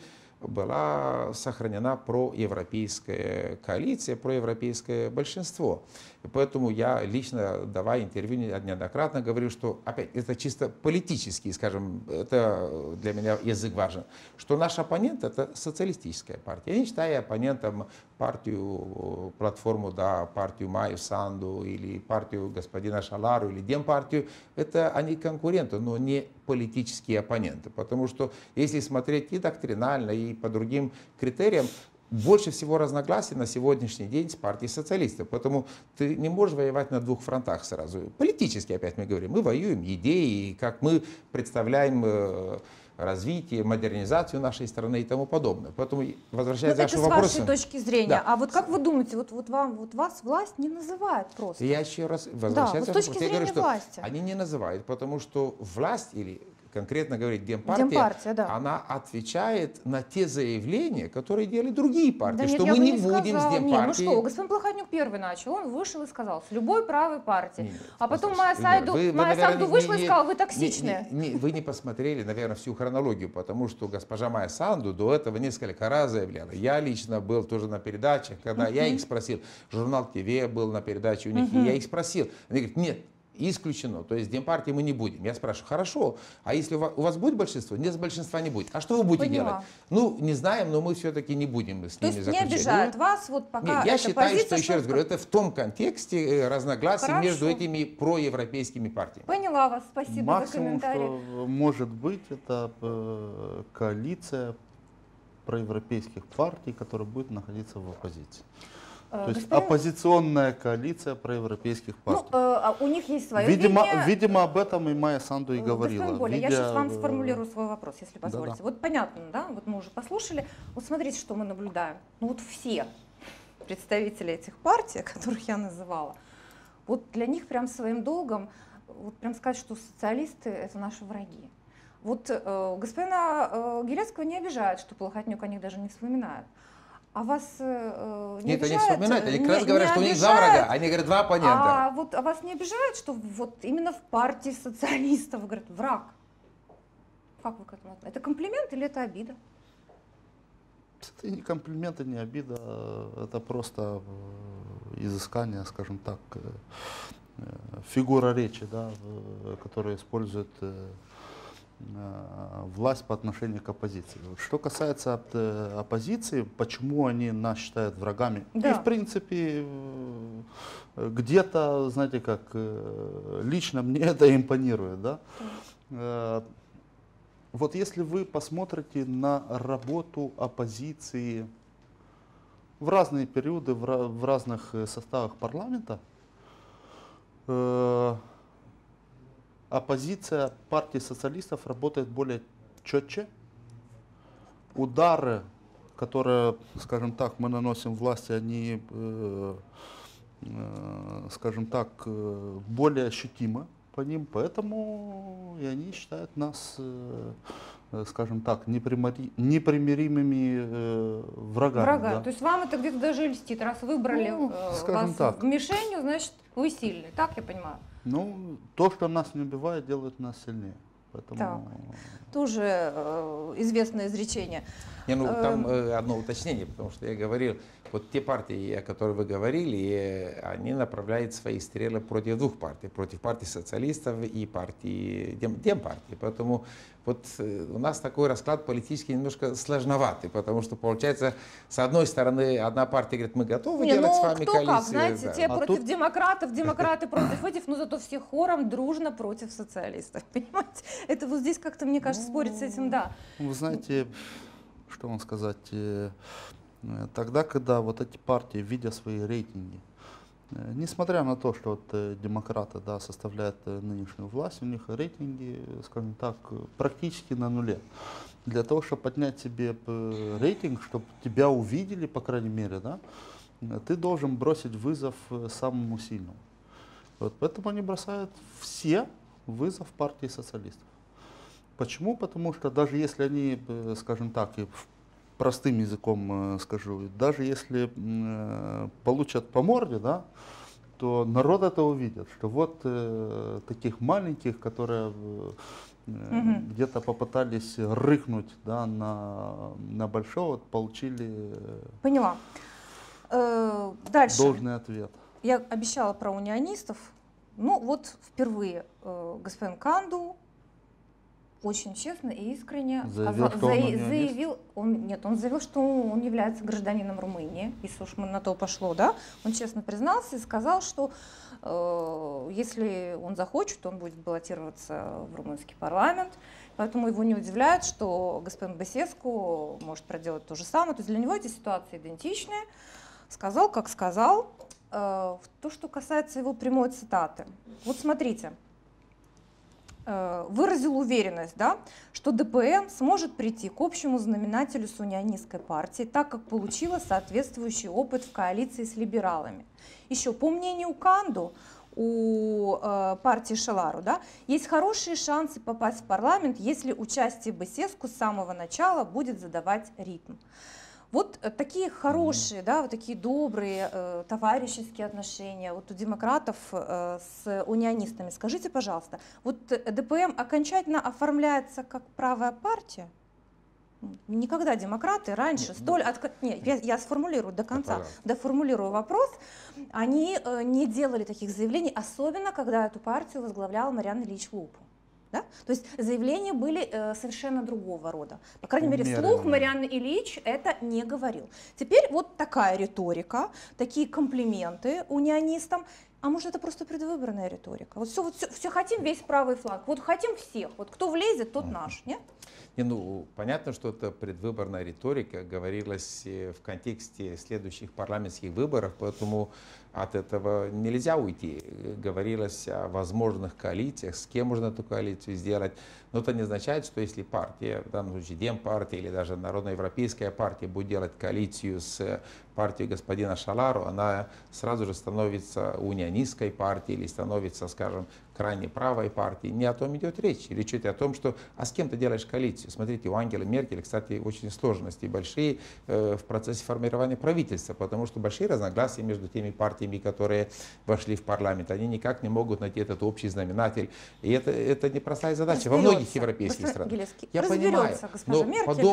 была сохранена проевропейская коалиция, проевропейское большинство. И поэтому я лично, давая интервью неоднократно, говорю, что, опять, это чисто политический, скажем, это для меня язык важен, что наш оппонент — это социалистическая партия. Я не считаю оппонентом партию, платформу, да, партию Майю Санду или партию господина Шалару или Демпартию. Это они конкуренты, но не политические оппоненты. Потому что если смотреть и доктринально, и по другим критериям, больше всего разногласий на сегодняшний день с партией социалистов. Поэтому ты не можешь воевать на двух фронтах сразу. Политически, опять мы говорим, мы воюем идеи, как мы представляем развитие, модернизацию нашей страны и тому подобное. Поэтому, возвращаясь к вашему вопросу... Это с вашей точки зрения. Да. А вот как вы думаете, вот вас власть не называет просто? Я еще раз возвращаюсь к точки вопросу. Я говорю, что власти. они не называют, потому что власть или конкретно говорить Демпартия, да. она отвечает на те заявления, которые делали другие партии, да что нет, мы не будем с Демпартией. Нет, ну что, господин Плохотнюк первый начал, он вышел и сказал, с любой правой партии. Нет, а потом послушайте, Майя Санду вышла и сказала, вы токсичные. Вы не посмотрели, наверное, всю хронологию, потому что госпожа Майя Санду до этого несколько раз заявляла. Я лично был тоже на передачах, когда я их спросил, журнал ТВ был на передаче у них, и я их спросил. Они говорят, нет. Исключено. То есть Демпартии мы не будем. Я спрашиваю, хорошо, а если у вас будет большинство? Нет, большинства не будет. А что вы будете делать? Ну, не знаем, но мы все-таки не будем с ними заключать. То есть не обижают вас, вот пока Нет, я считаю, позиция, что, еще раз говорю, это в том контексте разногласий между этими проевропейскими партиями. Поняла вас, спасибо Максимум, за комментарий. что может быть, это коалиция проевропейских партий, которая будет находиться в оппозиции. То есть оппозиционная коалиция проевропейских партий. Ну, у них есть свое видение. Видимо, об этом и Майя Санду и говорила. Господин Боля, я сейчас вам сформулирую свой вопрос, если позволите. Да-да. Вот понятно, да, вот мы уже послушали. Вот смотрите, что мы наблюдаем. Ну вот все представители этих партий, которых я называла, вот для них прям своим долгом, вот прям сказать, что социалисты — это наши враги. Вот господина Гелецкого не обижает, что Плохотнюк о них даже не вспоминает. А вас не Нет, обижает? они вспоминают, они как раз говорят, что у них два врага, они говорят, два оппонента. А вас не обижает, что вот именно в партии социалистов говорят враг? Как вы к этому относитесь? Это комплимент или это обида? Это не комплимент, и не обида, это просто изыскания, скажем так, фигура речи, да, которую использует власть по отношению к оппозиции. Что касается оппозиции, почему они нас считают врагами? Да. И в принципе где-то, знаете как, лично мне это импонирует, да? Вот если вы посмотрите на работу оппозиции в разные периоды, в разных составах парламента, оппозиция партии социалистов работает более четче. Удары, которые, скажем так, мы наносим власти, они, скажем так, более ощутимы по ним, поэтому и они считают нас, скажем так, непримиримыми врагами. Да. То есть вам это где-то даже льстит, раз выбрали вас так. мишенью, значит вы сильный, так я понимаю? Ну, то, что нас не убивает, делает нас сильнее. Поэтому... Так, тоже известное изречение. Там одно уточнение, потому что я говорил, вот те партии, о которых вы говорили, они направляют свои стрелы против двух партий, против партии социалистов и партии Демпартии. Поэтому вот у нас такой расклад политический немножко сложноватый, потому что получается, с одной стороны, одна партия говорит, мы готовы делать с вами кто коалицию. Как, знаете, да. те против демократов, демократы против этих, но зато все хором дружно против социалистов. Понимаете? Это вот здесь как-то, мне кажется, спорить с этим, да. Вы знаете, что вам сказать, тогда, когда вот эти партии, видя свои рейтинги, несмотря на то, что вот демократы, да, составляют нынешнюю власть, у них рейтинги, скажем так, практически на нуле. Для того, чтобы поднять себе рейтинг, чтобы тебя увидели, по крайней мере, да, ты должен бросить вызов самому сильному. Вот поэтому они бросают все вызов партии социалистов. Почему? Потому что даже если они, скажем так, и простым языком скажу, даже если получат по морде, да, то народ это увидит, что вот таких маленьких, которые где-то попытались рыкнуть, да, на большого, получили Поняла. Дальше. должный ответ. Я обещала про унионистов. Ну вот впервые господин Канду очень честно и искренне заявил, что он является гражданином Румынии, если уж на то пошло, да, он честно признался и сказал, что если он захочет, он будет баллотироваться в румынский парламент, поэтому его не удивляет, что господин Басеску может проделать то же самое, то есть для него эти ситуации идентичны, сказал, как сказал. То, что касается его прямой цитаты, вот смотрите. Выразил уверенность, да, что ДПМ сможет прийти к общему знаменателю с унионистской партией, так как получила соответствующий опыт в коалиции с либералами. Еще по мнению Канду, у партии Шалару, да, есть хорошие шансы попасть в парламент, если участие Басеску с самого начала будет задавать ритм. Вот такие хорошие, да, вот такие добрые товарищеские отношения вот у демократов с унионистами. Скажите, пожалуйста, вот ДПМ окончательно оформляется как правая партия? Никогда демократы раньше я сформулирую до конца, доформулирую вопрос, они не делали таких заявлений, особенно когда эту партию возглавлял Мариан Ильич Лупу. Да? То есть заявления были совершенно другого рода. По крайней мере, вслух Мариан Ильич это не говорил. Теперь вот такая риторика, такие комплименты унионистам. А может, это просто предвыборная риторика? Вот все хотим, весь правый флаг. Вот хотим всех. Вот кто влезет, тот наш. Нет? Понятно, что это предвыборная риторика, говорилось в контексте следующих парламентских выборов, поэтому от этого нельзя уйти. Говорилось о возможных коалициях, с кем можно эту коалицию сделать. Но это не означает, что если партия, в данном случае Демпартия или даже Народноевропейская партия будет делать коалицию с партией господина Шалару, она сразу же становится унионистской партией или становится, скажем, крайне правой партии. Не о том идет речь. Речь идет о том, что а с кем ты делаешь коалицию. Смотрите, у Ангелы Меркель, кстати, очень сложности большие в процессе формирования правительства, потому что большие разногласия между теми партиями, которые вошли в парламент. Они никак не могут найти этот общий знаменатель. И это непростая задача во многих европейских странах. Я понимаю, но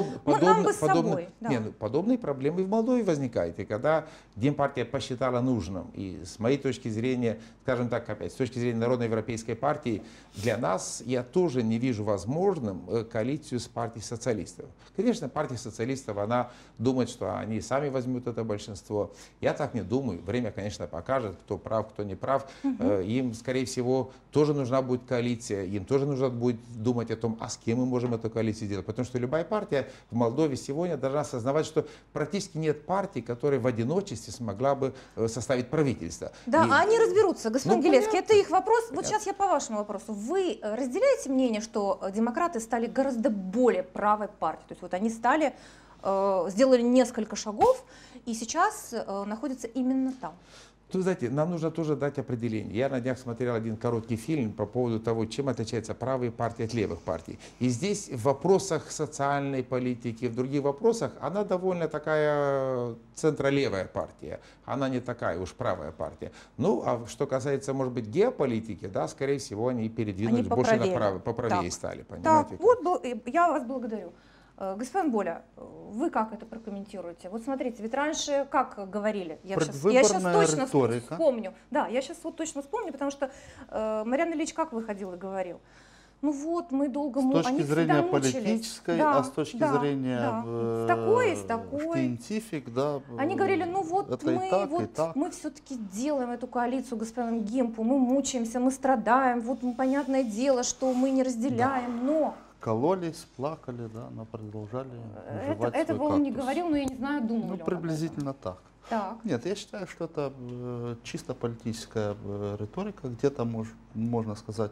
подобные проблемы в Молдове возникают. И когда Демпартия посчитала нужным, и с моей точки зрения, скажем так, опять, с точки зрения Народно-европейской партии, для нас я тоже не вижу возможным коалицию с партией социалистов. Конечно, партия социалистов, она думает, что они сами возьмут это большинство. Я так не думаю. Время, конечно, покажет, кто прав, кто не прав. Им, скорее всего, тоже нужна будет коалиция. Им тоже нужно будет думать о том, а с кем мы можем эту коалицию делать. Потому что любая партия в Молдове сегодня должна осознавать, что практически нет партии, которая в одиночестве смогла бы составить правительство. Да, а они разберутся, господин Гилевский, это их вопрос. Вот Понятно. сейчас я по вашему вопросу. Вы разделяете мнение, что демократы стали гораздо более правой партией? То есть вот они стали, сделали несколько шагов и сейчас находятся именно там. Вы знаете, нам нужно тоже дать определение. Я на днях смотрел один короткий фильм по поводу того, чем отличается правые партии от левых партий. И здесь в вопросах социальной политики, в других вопросах, она довольно такая центролевая партия. Она не такая уж правая партия. Ну, а что касается, может быть, геополитики, да, скорее всего, они передвинулись больше направо, поправее стали. Понимаете? Так, вот я вас благодарю. Господин Боля, вы как это прокомментируете? Вот смотрите, ведь раньше как говорили, я сейчас точно вспомню. Да, я сейчас вот точно вспомню, потому что Марьян Ильич как выходил и говорил? Ну вот, мы долго... С точки зрения политической, да, а с точки зрения с такой, с такой. Scientific, да. Они говорили, ну вот мы, мы все-таки делаем эту коалицию с господином Гимпу, мы мучаемся, мы страдаем, вот понятное дело, что мы не разделяем, но... Кололись, плакали, да, но продолжали жевать свой Этого он не кактус. говорил, но я не знаю, думал ли он приблизительно об этом. так. Нет, я считаю, что это чисто политическая риторика, где-то можно сказать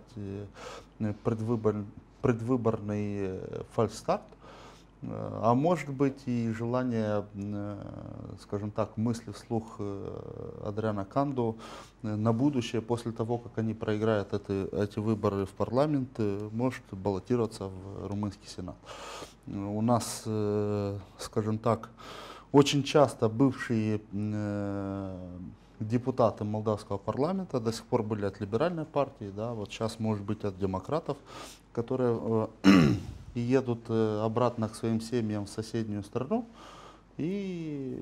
предвыборный фальстарт, а может быть и желание, скажем так, мысли вслух Адриана Канду на будущее, после того, как они проиграют эти выборы в парламент, может баллотироваться в румынский сенат. У нас, скажем так, очень часто бывшие депутаты молдавского парламента до сих пор были от либеральной партии, да, вот сейчас может быть от демократов, которые и едут обратно к своим семьям в соседнюю страну и,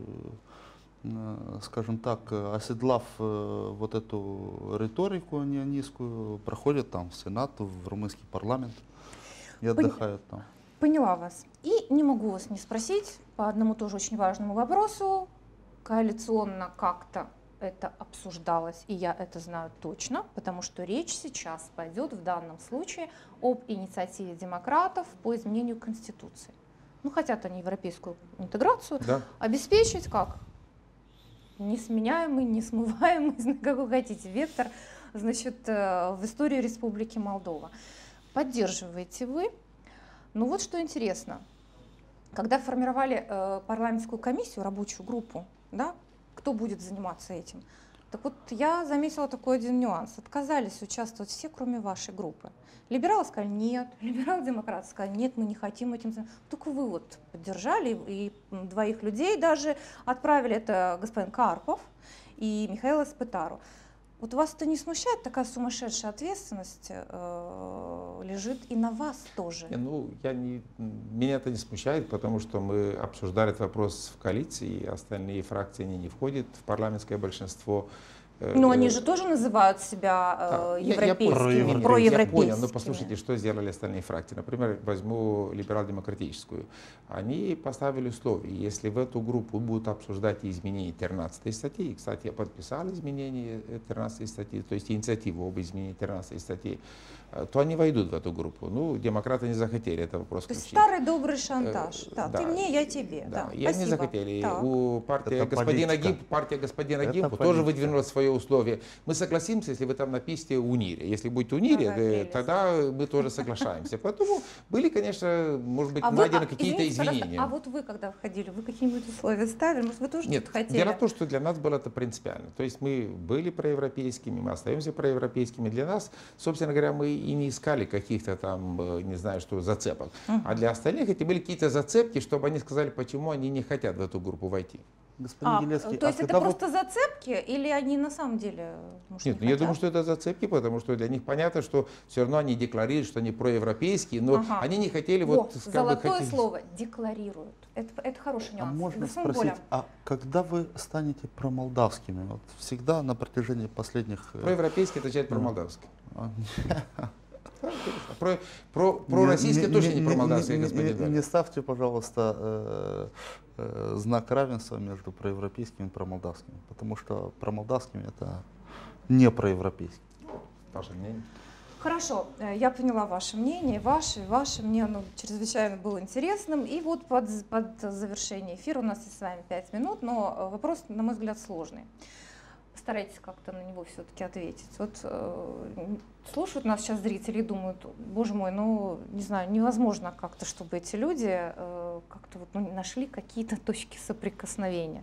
скажем так, оседлав вот эту риторику неонистскую, проходят там в Сенат, в румынский парламент и отдыхают там. Поняла вас. И не могу вас не спросить по одному тоже очень важному вопросу. Коалиционно как-то это обсуждалось, и я это знаю точно, потому что речь сейчас пойдет в данном случае об инициативе демократов по изменению Конституции. Ну, хотят они европейскую интеграцию обеспечить как? Несменяемый, несмываемый, как вы хотите, вектор, значит, в историю Республики Молдова. Поддерживаете вы? Ну вот что интересно. Когда формировали парламентскую комиссию, рабочую группу, да, кто будет заниматься этим? Так вот, я заметила такой один нюанс. Отказались участвовать все, кроме вашей группы. Либералы сказали нет, либерал-демократы сказали нет, мы не хотим этим заниматься. Только вы вот поддержали, и двоих людей даже отправили, это господин Карпов и Михаил Спитару. Вот вас это не смущает, такая сумасшедшая ответственность лежит и на вас тоже? Меня это не смущает, потому что мы обсуждали этот вопрос в коалиции, и остальные фракции не входят в парламентское большинство. Но они же тоже называют себя европейскими, проевропейскими. Я понял, но послушайте, что сделали остальные фракции. Например, возьму либерал-демократическую. Они поставили условия, если в эту группу будут обсуждать изменения 13 статьи, кстати, я подписал изменения 13 статьи, то есть инициативу об изменении 13 статьи, то они войдут в эту группу. Ну, демократы не захотели этот вопрос включить. То есть старый добрый шантаж. Ты мне, я тебе. Да, и они захотели. У партии господина Гимпа тоже выдвинула свое условия. Мы согласимся, если вы там напишите УНИРе. Если будет УНИРе, тогда мы тоже соглашаемся. Поэтому были, конечно, может быть, найдены какие-то извинения. А вот вы, когда входили, вы какие-нибудь условия ставили? Может, вы тоже Нет, хотели? дело в том, что для нас было это принципиально. То есть мы были проевропейскими, мы остаемся проевропейскими. Для нас, собственно говоря, мы и не искали каких-то там, не знаю, что, зацепок. А для остальных это были какие-то зацепки, чтобы они сказали, почему они не хотят в эту группу войти. Господин Елецкий, то есть это просто зацепки или они на самом деле, может, Нет, не я хотят? думаю, что это зацепки, потому что для них понятно, что все равно они декларируют, что они проевропейские, но они не хотели вот... Золотое слово «декларируют». Это хороший нюанс. Можно Господин спросить, Боля. а когда вы станете промолдавскими? Вот всегда на протяжении последних... Проевропейский означает промолдавский. А, Про российское точно не про молдавское, господин Боля. Не ставьте, пожалуйста, знак равенства между проевропейскими и промолдавскими, потому что промолдавскими это не проевропейский. Ваше мнение? Хорошо, я поняла ваше мнение, ваше мне оно чрезвычайно было интересным. И вот под завершение эфира у нас есть с вами 5 минут, но вопрос, на мой взгляд, сложный. Постарайтесь как-то на него все-таки ответить. Вот слушают нас сейчас зрители и думают, боже мой, ну, не знаю, невозможно как-то, чтобы эти люди как-то вот, нашли какие-то точки соприкосновения.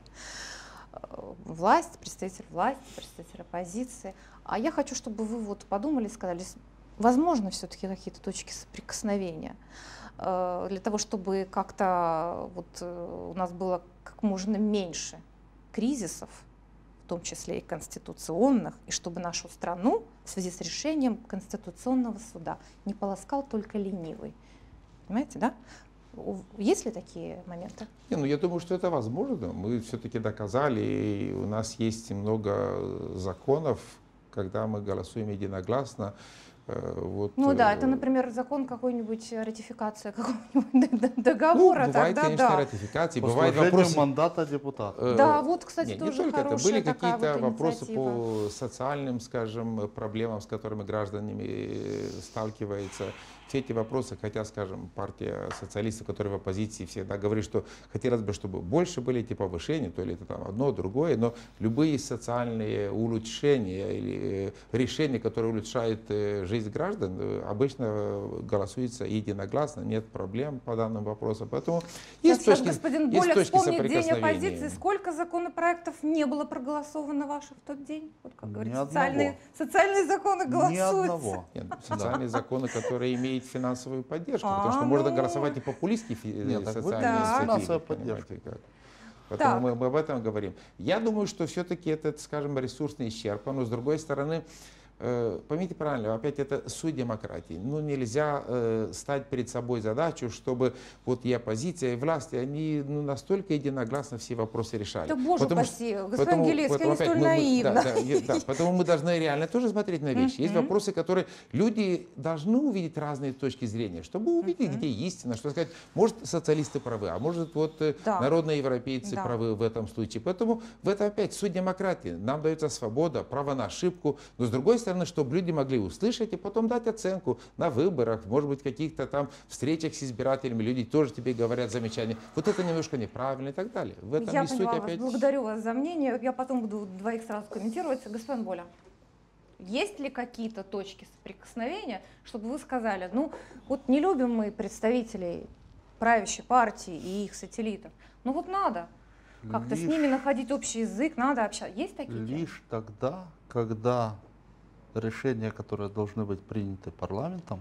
Власть, представитель оппозиции. А я хочу, чтобы вы вот подумали и сказали, возможно, все-таки какие-то точки соприкосновения для того, чтобы как-то вот у нас было как можно меньше кризисов, в том числе и конституционных, и чтобы нашу страну в связи с решением Конституционного суда не полоскал только ленивый. Понимаете, да? Есть ли такие моменты? Не, ну я думаю, что это возможно. Мы все-таки доказали, и у нас есть много законов, когда мы голосуем единогласно. Вот, ну да, это, например, закон какой-нибудь, ратификация какого-нибудь договора. Ну, бывает, тогда, конечно, да. ратификации, По бывает служению вопросы... мандата депутата. Да, вот, кстати, не тоже только это. хорошая Были такая какие-то вот вопросы инициатива. по социальным, скажем, проблемам, с которыми граждане сталкиваются. Все эти вопросы, хотя, скажем, партия социалистов, которая в оппозиции, всегда говорит, что хотелось бы, чтобы больше были эти повышения, то ли это там одно, другое, но любые социальные улучшения или решения, которые улучшают жизнь граждан, обычно голосуются единогласно, нет проблем по данным вопросам. Поэтому есть Сейчас точки, господин есть Боля точки вспомнит день соприкосновения. оппозиции. Сколько законопроектов не было проголосовано ваших в тот день? Вот как Ни говорится, одного. социальные законы Ни голосуются. одного. Нет, социальные законы, которые имеют финансовую поддержку, потому А, что можно ну. голосовать и популистские Нет, так вот, социальные да. инициативы, Финансовая понимаете, поддержка. как. Поэтому мы об этом говорим. Я думаю, что все-таки этот, скажем, ресурс не исчерпан, но с другой стороны, поймите правильно, опять это суть демократии. Ну, нельзя ставить перед собой задачу, чтобы вот и оппозиция, и власти, они настолько единогласно все вопросы решали. Да боже упаси, господин Елецкий, они столь наивны. Поэтому мы должны реально тоже смотреть на вещи. Есть вопросы, которые люди должны увидеть разные точки зрения, чтобы увидеть, где истина, что сказать, может, социалисты правы, а может, вот народные европейцы правы в этом случае. Поэтому в этом опять суть демократии. Нам дается свобода, право на ошибку, но с другой стороны, чтобы люди могли услышать и потом дать оценку на выборах, может быть, каких-то там встречах с избирателями, люди тоже тебе говорят замечания. Вот это немножко неправильно и так далее. В этом Я и суть поняла опять. вас, благодарю вас за мнение. Я потом буду двоих сразу комментировать. Господин Боля, есть ли какие-то точки соприкосновения, чтобы вы сказали, ну вот не любим мы представителей правящей партии и их сателлитов, ну вот надо как-то с ними находить общий язык, надо общаться. Есть такие? Лишь тогда, когда решения, которые должны быть приняты парламентом,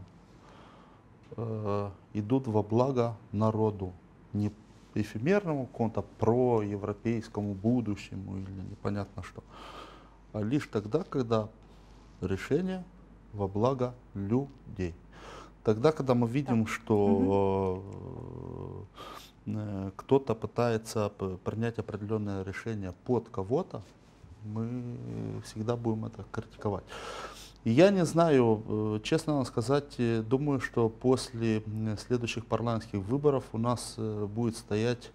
идут во благо народу, не эфемерному какому-то проевропейскому будущему или непонятно что, а лишь тогда, когда решение во благо людей. Тогда, когда мы видим, что кто-то пытается принять определенное решение под кого-то, мы всегда будем это критиковать. И я не знаю, честно вам сказать, думаю, что после следующих парламентских выборов у нас будет стоять,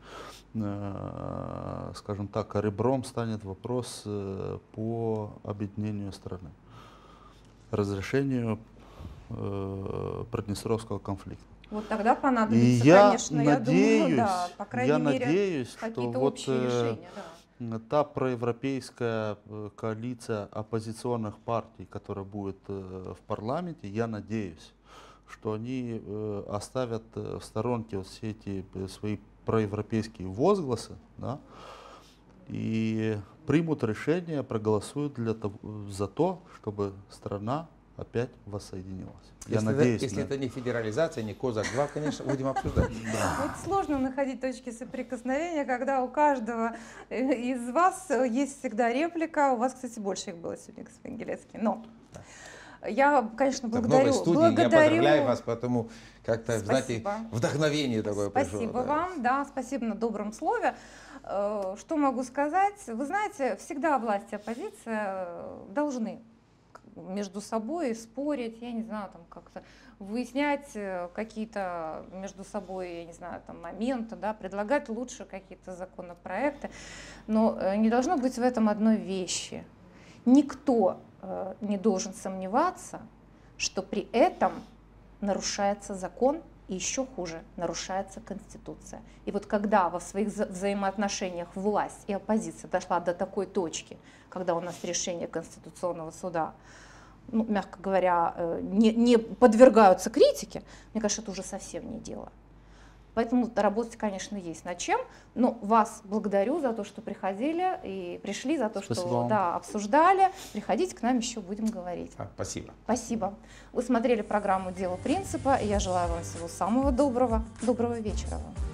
скажем так, ребром станет вопрос по объединению страны, разрешению Приднестровского конфликта. Вот тогда понадобится, и я конечно, надеюсь, я думаю, да, по крайней мере, надеюсь, какие-то что общие решения. Да. та проевропейская коалиция оппозиционных партий, которая будет в парламенте, я надеюсь, что они оставят в сторонке вот все эти свои проевропейские возгласы, да, и примут решение, проголосуют за то, чтобы страна опять воссоединилась. Я надеюсь, если это не федерализация, не Козак-2, конечно, будем обсуждать. Вот сложно находить точки соприкосновения, когда у каждого из вас есть всегда реплика. У вас, кстати, больше их было сегодня, господин Гелецкий. Но я, конечно, В новой студии я поздравляю вас, потому как-то, знаете, вдохновение такое пришло. Спасибо вам, да, спасибо на добром слове. Что могу сказать? Вы знаете, всегда власть и оппозиция должны между собой спорить, я не знаю, там как-то выяснять какие-то между собой, я не знаю, там моменты, да, предлагать лучше какие-то законопроекты, но не должно быть в этом одной вещи. Никто не должен сомневаться, что при этом нарушается закон, и еще хуже, нарушается Конституция. И вот когда во своих взаимоотношениях власть и оппозиция дошла до такой точки, когда у нас решение Конституционного суда, ну, мягко говоря, не подвергаются критике, мне кажется, это уже совсем не дело. Поэтому работать, конечно, есть над чем. Но вас благодарю за то, что приходили и пришли, за то, что да, обсуждали. Приходите к нам, еще будем говорить. Спасибо. Спасибо. Вы смотрели программу «Дело принципа». И я желаю вам всего самого доброго. Доброго вечера вам.